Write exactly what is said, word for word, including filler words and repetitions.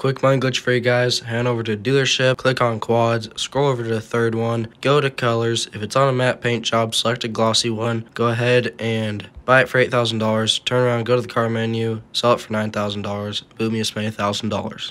Quick mind glitch for you guys. Hand over to dealership, click on quads, scroll over to the third one, go to colors. If it's on a matte paint job, select a glossy one. Go ahead and buy it for eight thousand dollars. Turn around, go to the car menu, sell it for nine thousand dollars. Boom, you just made one thousand dollars.